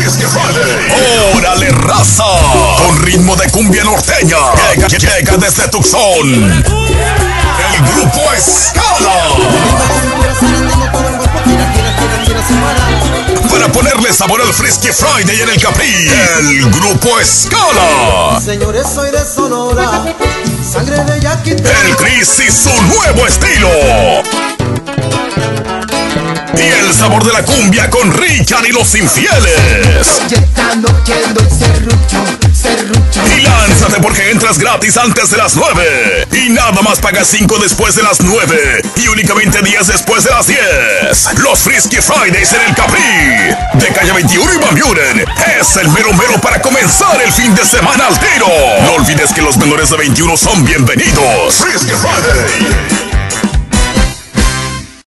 Frisky Friday. ¡Órale, raza! Con ritmo de cumbia norteña. Llega desde Tucson el grupo Escala. Para ponerle sabor al Frisky Friday en el Capri, el grupo Escala. Señores, soy de Sonora, sangre de Yaquita. El Chris y su nuevo estilo. Y el sabor de la cumbia con Richard y los infieles. Y lánzate porque entras gratis antes de las 9. Y nada más pagas 5 después de las 9. Y únicamente 10 después de las 10. Los Frisky Fridays en el Capri. De calle 21 y Van Buren. Es el mero mero para comenzar el fin de semana al tiro. No olvides que los menores de 21 son bienvenidos. Frisky Friday.